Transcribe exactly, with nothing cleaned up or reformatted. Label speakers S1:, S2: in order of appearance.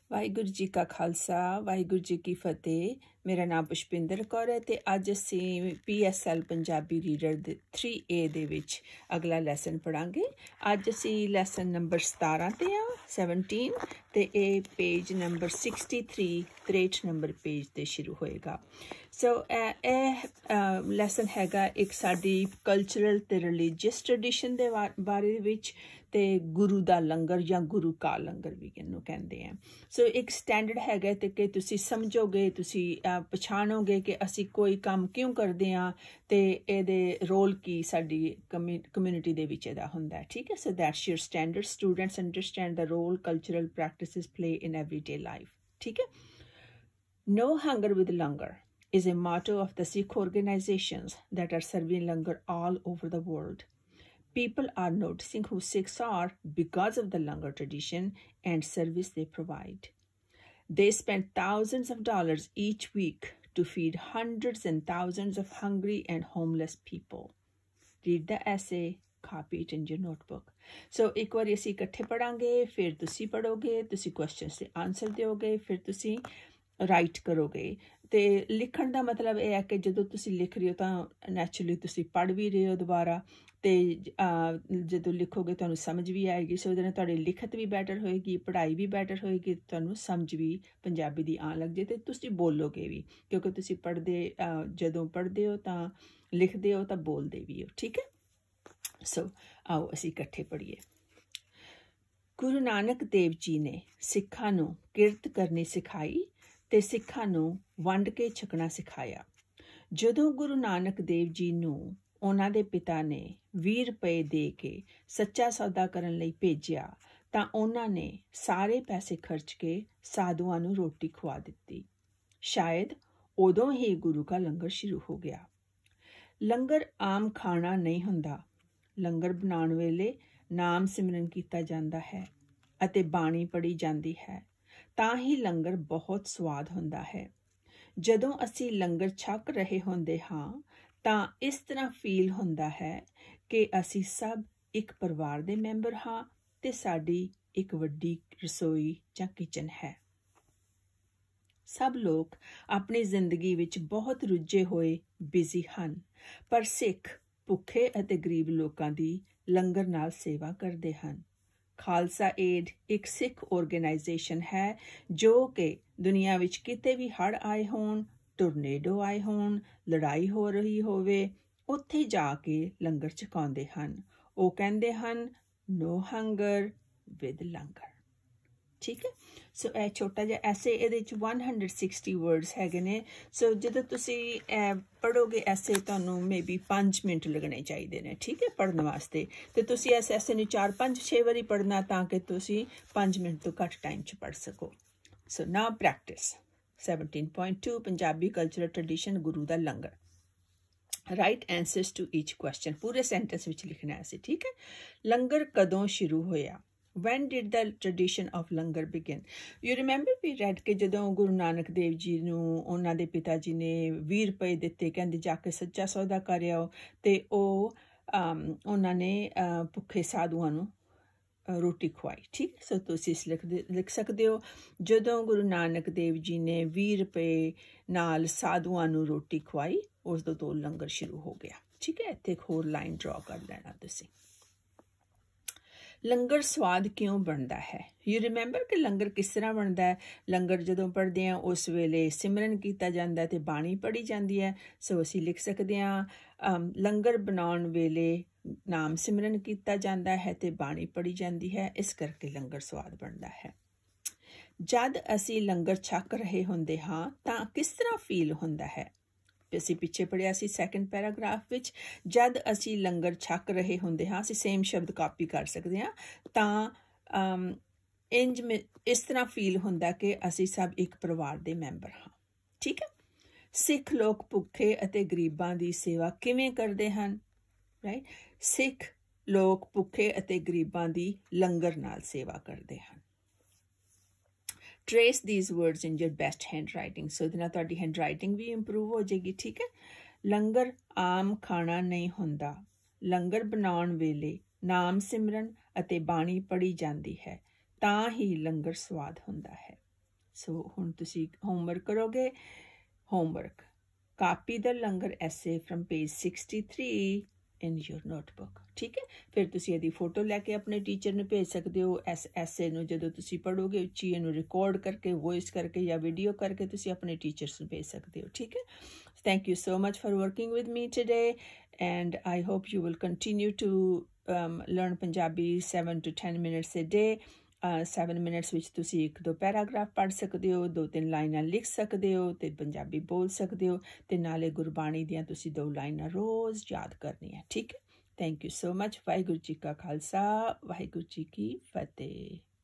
S1: ਵਾਹਿਗੁਰੂ ਜੀ ਕਾ ਖਾਲਸਾ ਵਾਹਿਗੁਰੂ ਜੀ ਕੀ ਫਤਿਹ। ਮੇਰਾ ਨਾਮ ਪੁਸ਼ਪਿੰਦਰ ਕੌਰ ਹੈ ਅਤੇ ਅੱਜ ਅਸੀਂ P S L Punjabi reader ਦੇ ਥ੍ਰੀ ਏ ਦੇ ਵਿੱਚ ਅਗਲਾ ਲੈਸਨ ਪੜ੍ਹਾਂਗੇ। ਅੱਜ ਅਸੀਂ ਲੈਸਨ ਨੰਬਰ ਸਤਾਰਾਂ 'ਤੇ ਆ ਸੈਵਨਟੀਨ ਅਤੇ ਇਹ ਪੇਜ ਨੰਬਰ ਸਿਕਸਟੀ ਥ੍ਰੀ ਤ੍ਰੇਹਠ ਨੰਬਰ ਪੇਜ 'ਤੇ ਸ਼ੁਰੂ ਹੋਏਗਾ। ਸੋ ਇਹ ਲੈਸਨ ਹੈਗਾ ਇੱਕ ਸਾਡੀ ਕਲਚਰਲ ਅਤੇ ਰਿਲੀਜੀਅਸ ਟਰਡੀਸ਼ਨ ਦੇ ਬਾਰੇ ਵਿੱਚ ਅਤੇ ਗੁਰੂ ਦਾ ਲੰਗਰ ਜਾਂ ਗੁਰੂ ਕਾ ਲੰਗਰ ਵੀ ਇਹਨੂੰ ਕਹਿੰਦੇ ਆ। ਸੋ ਇੱਕ ਸਟੈਂਡਰਡ ਹੈਗਾ ਅਤੇ ਕਿ ਤੁਸੀਂ ਸਮਝੋਗੇ, ਤੁਸੀਂ ਪਛਾਣੋਗੇ ਕਿ ਅਸੀਂ ਕੋਈ ਕੰਮ ਕਿਉਂ ਕਰਦੇ ਹਾਂ ਅਤੇ ਇਹਦੇ ਰੋਲ ਕੀ ਸਾਡੀ ਕਮਿ ਕਮਿਊਨਿਟੀ ਦੇ ਵਿੱਚ ਇਹਦਾ ਹੁੰਦਾ। ਠੀਕ ਹੈ, so that's your standard. Students understand ਦਾ role cultural practices play in everyday life. ਠੀਕ ਹੈ, no hunger with langar is a motto of the Sikh organizations that are serving langar all over the world. People are noticing who Sikhs are because of the langar tradition and service they provide. They spend thousands of dollars each week to feed hundreds and thousands of hungry and homeless people. Read the essay, copy it in your notebook. So ਇੱਕ ਵਾਰੀ ਅਸੀਂ ਇਕੱਠੇ ਪੜ੍ਹਾਂਗੇ, ਫਿਰ ਤੁਸੀਂ ਪੜ੍ਹੋਗੇ, ਤੁਸੀਂ questions ਦੇ answer ਦਿਓਗੇ, ਫਿਰ ਤੁਸੀਂ ਰਾਈਟ ਕਰੋਗੇ। ਅਤੇ ਲਿਖਣ ਦਾ ਮਤਲਬ ਇਹ ਹੈ ਕਿ ਜਦੋਂ ਤੁਸੀਂ ਲਿਖ ਰਹੇ ਹੋ ਤਾਂ ਨੈਚੁਰਲੀ ਤੁਸੀਂ ਪੜ੍ਹ ਵੀ ਰਹੇ ਹੋ ਦੁਬਾਰਾ, ਅਤੇ ਜਦੋਂ ਲਿਖੋਗੇ ਤੁਹਾਨੂੰ ਸਮਝ ਵੀ ਆਏਗੀ। ਸੋ ਉਹਦੇ ਨਾਲ ਤੁਹਾਡੀ ਲਿਖਤ ਵੀ ਬੈਟਰ ਹੋਏਗੀ, ਪੜ੍ਹਾਈ ਵੀ ਬੈਟਰ ਹੋਏਗੀ, ਤੁਹਾਨੂੰ ਸਮਝ ਵੀ ਪੰਜਾਬੀ ਦੀ ਆਉਣ ਲੱਗ ਜੇ ਅਤੇ ਤੁਸੀਂ ਬੋਲੋਗੇ ਵੀ, ਕਿਉਂਕਿ ਤੁਸੀਂ ਪੜ੍ਹਦੇ ਜਦੋਂ ਪੜ੍ਹਦੇ ਹੋ ਤਾਂ ਲਿਖਦੇ ਹੋ ਤਾਂ ਬੋਲਦੇ ਵੀ ਹੋ। ਠੀਕ ਹੈ, ਸੋ ਆਓ ਅਸੀਂ ਇਕੱਠੇ ਪੜ੍ਹੀਏ। ਗੁਰੂ ਨਾਨਕ ਦੇਵ ਜੀ ਨੇ ਸਿੱਖਾਂ ਨੂੰ ਕਿਰਤ ਕਰਨੀ ਸਿਖਾਈ ਅਤੇ ਸਿੱਖਾਂ ਨੂੰ ਵੰਡ ਕੇ ਛਕਣਾ ਸਿਖਾਇਆ। ਜਦੋਂ ਗੁਰੂ ਨਾਨਕ ਦੇਵ ਜੀ ਨੂੰ ਉਹਨਾਂ ਦੇ ਪਿਤਾ ਨੇ ਵੀਹ ਰੁਪਏ ਦੇ ਕੇ ਸੱਚਾ ਸੌਦਾ ਕਰਨ ਲਈ ਭੇਜਿਆ ਤਾਂ ਉਹਨਾਂ ਨੇ ਸਾਰੇ ਪੈਸੇ ਖਰਚ ਕੇ ਸਾਧੂਆਂ ਨੂੰ ਰੋਟੀ ਖਵਾ ਦਿੱਤੀ। ਸ਼ਾਇਦ ਉਦੋਂ ਹੀ ਗੁਰੂ ਕਾ ਲੰਗਰ ਸ਼ੁਰੂ ਹੋ ਗਿਆ। ਲੰਗਰ ਆਮ ਖਾਣਾ ਨਹੀਂ ਹੁੰਦਾ। ਲੰਗਰ ਬਣਾਉਣ ਵੇਲੇ ਨਾਮ ਸਿਮਰਨ ਕੀਤਾ ਜਾਂਦਾ ਹੈ ਅਤੇ ਬਾਣੀ ਪੜ੍ਹੀ ਜਾਂਦੀ ਹੈ, ਤਾਂ ਹੀ ਲੰਗਰ ਬਹੁਤ ਸਵਾਦ ਹੁੰਦਾ ਹੈ। ਜਦੋਂ ਅਸੀਂ ਲੰਗਰ ਛਕ ਰਹੇ ਹੁੰਦੇ ਹਾਂ ਤਾਂ ਇਸ ਤਰ੍ਹਾਂ ਫੀਲ ਹੁੰਦਾ ਹੈ ਕਿ ਅਸੀਂ ਸਭ ਇੱਕ ਪਰਿਵਾਰ ਦੇ ਮੈਂਬਰ ਹਾਂ ਅਤੇ ਸਾਡੀ ਇੱਕ ਵੱਡੀ ਰਸੋਈ ਜਾਂ ਕਿਚਨ ਹੈ। ਸਭ ਲੋਕ ਆਪਣੀ ਜ਼ਿੰਦਗੀ ਵਿੱਚ ਬਹੁਤ ਰੁੱਝੇ ਹੋਏ ਬਿਜ਼ੀ ਹਨ, ਪਰ ਸਿੱਖ ਭੁੱਖੇ ਅਤੇ ਗਰੀਬ ਲੋਕਾਂ ਦੀ ਲੰਗਰ ਨਾਲ ਸੇਵਾ ਕਰਦੇ ਹਨ। ਖਾਲਸਾ ਏਡ ਇੱਕ ਸਿੱਖ ਆਰਗੇਨਾਈਜੇਸ਼ਨ ਹੈ ਜੋ ਕਿ ਦੁਨੀਆ ਵਿੱਚ ਕਿਤੇ ਵੀ ਹੜ੍ਹ ਆਏ ਹੋਣ, ਟੋਰਨੇਡੋ ਆਏ ਹੋਣ, ਲੜਾਈ ਹੋ ਰਹੀ ਹੋਵੇ, ਉੱਥੇ ਜਾ ਕੇ ਲੰਗਰ ਛਕਾਉਂਦੇ ਹਨ। ਉਹ ਕਹਿੰਦੇ ਹਨ ਨੋ ਹੰਗਰ ਵਿਦ ਲੰਗਰ। ਠੀਕ ਹੈ, ਸੋ ਇਹ ਛੋਟਾ ਜਿਹਾ ਐਸੇ, ਇਹਦੇ 'ਚ ਵਨ ਹੰਡਰਡ ਸਿਕਸਟੀ ਵਰਡਸ ਹੈਗੇ ਨੇ। ਸੋ ਜਦੋਂ ਤੁਸੀਂ ਇਹ ਪੜ੍ਹੋਗੇ ਐਸੇ ਤੁਹਾਨੂੰ ਮੇ ਬੀ ਪੰਜ ਮਿੰਟ ਲੱਗਣੇ ਚਾਹੀਦੇ ਨੇ। ਠੀਕ ਹੈ, ਪੜ੍ਹਨ ਵਾਸਤੇ, ਅਤੇ ਤੁਸੀਂ ਇਸ ਐਸੇ ਨੂੰ ਚਾਰ ਪੰਜ ਛੇ ਵਾਰੀ ਪੜ੍ਹਨਾ ਤਾਂ ਕਿ ਤੁਸੀਂ ਪੰਜ ਮਿੰਟ ਤੋਂ ਘੱਟ ਟਾਈਮ 'ਚ ਪੜ੍ਹ ਸਕੋ। So now practice. Seventeen point two Punjabi cultural tradition ਗੁਰੂ ਦਾ ਲੰਗਰ। Write answers to each question. ਪੂਰੇ ਸੈਂਟੈਂਸ ਵਿੱਚ ਲਿਖਣਾ ਅਸੀਂ। ਠੀਕ ਹੈ, ਲੰਗਰ ਕਦੋਂ ਸ਼ੁਰੂ ਹੋਇਆ? When did the tradition of langar begin? You remember we read ਕਿ ਜਦੋਂ ਗੁਰੂ ਨਾਨਕ ਦੇਵ ਜੀ ਨੂੰ ਉਹਨਾਂ ਦੇ ਪਿਤਾ ਜੀ ਨੇ ਵੀਹ ਰੁਪਏ ਦਿੱਤੇ, ਕਹਿੰਦੇ ਜਾ ਕੇ ਸੱਚਾ ਸੌਦਾ ਕਰ ਆਓ, ਅਤੇ ਉਹ ਉਹਨਾਂ ਨੇ ਭੁੱਖੇ ਸਾਧੂਆਂ ਨੂੰ ਰੋਟੀ ਖਵਾਈ। ਠੀਕ, ਸੋ ਤੁਸੀਂ ਇਸ ਲਿਖਦੇ ਲਿਖ ਸਕਦੇ ਹੋ ਜਦੋਂ ਗੁਰੂ ਨਾਨਕ ਦੇਵ ਜੀ ਨੇ ਵੀਹ ਰੁਪਏ ਨਾਲ ਸਾਧੂਆਂ ਨੂੰ ਰੋਟੀ ਖਵਾਈ, ਉਸ ਤੋਂ ਲੰਗਰ ਸ਼ੁਰੂ ਹੋ ਗਿਆ। ਠੀਕ ਹੈ, ਇੱਥੇ ਇੱਕ ਹੋਰ ਲਾਈਨ ਡਰਾ ਕਰ ਲੈਣਾ ਤੁਸੀਂ। ਲੰਗਰ ਸਵਾਦ ਕਿਉਂ ਬਣਦਾ ਹੈ? ਯੂ ਰਿਮੈਂਬਰ ਕਿ ਲੰਗਰ ਕਿਸ ਤਰ੍ਹਾਂ ਬਣਦਾ ਹੈ? ਲੰਗਰ ਜਦੋਂ ਪੜ੍ਹਦੇ ਹਾਂ ਉਸ ਵੇਲੇ ਸਿਮਰਨ ਕੀਤਾ ਜਾਂਦਾ ਅਤੇ ਬਾਣੀ ਪੜ੍ਹੀ ਜਾਂਦੀ ਹੈ। ਸੋ ਅਸੀਂ ਲਿਖ ਸਕਦੇ ਹਾਂ ਲੰਗਰ ਬਣਾਉਣ ਵੇਲੇ ਨਾਮ ਸਿਮਰਨ ਕੀਤਾ ਜਾਂਦਾ ਹੈ ਅਤੇ ਬਾਣੀ ਪੜ੍ਹੀ ਜਾਂਦੀ ਹੈ, ਇਸ ਕਰਕੇ ਲੰਗਰ ਸਵਾਦ ਬਣਦਾ ਹੈ। ਜਦ ਅਸੀਂ ਲੰਗਰ ਛਕ ਰਹੇ ਹੁੰਦੇ ਹਾਂ ਤਾਂ ਕਿਸ ਤਰ੍ਹਾਂ ਫੀਲ ਹੁੰਦਾ ਹੈ? ਅਸੀਂ ਪਿੱਛੇ ਪੜ੍ਹਿਆ ਸੀ ਸੈਕਿੰਡ ਪੈਰਾਗ੍ਰਾਫ ਵਿੱਚ, ਜਦ ਅਸੀਂ ਲੰਗਰ ਛਕ ਰਹੇ ਹੁੰਦੇ ਹਾਂ, ਅਸੀਂ ਸੇਮ ਸ਼ਬਦ ਕਾਪੀ ਕਰ ਸਕਦੇ ਹਾਂ, ਤਾਂ ਇੰਜ ਇਸ ਤਰ੍ਹਾਂ ਫੀਲ ਹੁੰਦਾ ਕਿ ਅਸੀਂ ਸਭ ਇੱਕ ਪਰਿਵਾਰ ਦੇ ਮੈਂਬਰ ਹਾਂ। ਠੀਕ ਹੈ, ਸਿੱਖ ਲੋਕ ਭੁੱਖੇ ਅਤੇ ਗਰੀਬਾਂ ਦੀ ਸੇਵਾ ਕਿਵੇਂ ਕਰਦੇ ਹਨ? ਰਾਈਟ, ਸਿੱਖ ਲੋਕ ਭੁੱਖੇ ਅਤੇ ਗਰੀਬਾਂ ਦੀ ਲੰਗਰ ਨਾਲ ਸੇਵਾ ਕਰਦੇ ਹਨ। Trace these words in your best handwriting. So ਇਹਦੇ ਨਾਲ ਤੁਹਾਡੀ ਹੈਂਡਰਾਈਟਿੰਗ ਵੀ ਇੰਪਰੂਵ ਹੋ ਜਾਏਗੀ। ਠੀਕ ਹੈ, ਲੰਗਰ ਆਮ ਖਾਣਾ ਨਹੀਂ ਹੁੰਦਾ। ਲੰਗਰ ਬਣਾਉਣ ਵੇਲੇ ਨਾਮ ਸਿਮਰਨ ਅਤੇ ਬਾਣੀ ਪੜ੍ਹੀ ਜਾਂਦੀ ਹੈ, ਤਾਂ ਹੀ ਲੰਗਰ ਸਵਾਦ ਹੁੰਦਾ ਹੈ। ਸੋ ਹੁਣ ਤੁਸੀਂ ਹੋਮਵਰਕ ਕਰੋਗੇ। ਹੋਮਵਰਕ, ਕਾਪੀ ਦਾ ਲੰਗਰ essay from page sixty three in your notebook. ਠੀਕ ਹੈ, ਫਿਰ ਤੁਸੀਂ ਇਹਦੀ ਫੋਟੋ ਲੈ ਕੇ ਆਪਣੇ ਟੀਚਰ ਨੂੰ ਭੇਜ ਸਕਦੇ ਹੋ। ਇਸ ਐਸੇ ਨੂੰ ਜਦੋਂ ਤੁਸੀਂ ਪੜ੍ਹੋਗੇ ਉੱਚੀ ਇਹਨੂੰ ਰਿਕਾਰਡ ਕਰਕੇ, ਵੌਇਸ ਕਰਕੇ ਜਾਂ ਵੀਡੀਓ ਕਰਕੇ ਤੁਸੀਂ ਆਪਣੇ ਟੀਚਰਸ ਨੂੰ ਭੇਜ ਸਕਦੇ ਹੋ। ਠੀਕ ਹੈ, thank you so much for working with me today, and I hope you will continue to um, learn Punjabi seven to ten minutes a day. Seven minutes ਵਿੱਚ ਤੁਸੀਂ ਇੱਕ ਦੋ ਪੈਰਾਗ੍ਰਾਫ ਪੜ੍ਹ ਸਕਦੇ ਹੋ, ਦੋ ਤਿੰਨ ਲਾਈਨਾਂ ਲਿਖ ਸਕਦੇ ਹੋ ਅਤੇ ਪੰਜਾਬੀ ਬੋਲ ਸਕਦੇ ਹੋ, ਅਤੇ ਨਾਲੇ ਗੁਰਬਾਣੀ ਦੀਆਂ ਤੁਸੀਂ ਦੋ ਲਾਈਨਾਂ ਰੋਜ਼ ਯਾਦ ਕਰਨੀਆਂ। ਠੀਕ ਹੈ, thank you so much. Waheguru ji ਕਾ ਖਾਲਸਾ, ਵਾਹਿਗੁਰੂ ਜੀ ਕੀ ਫਤਿਹ।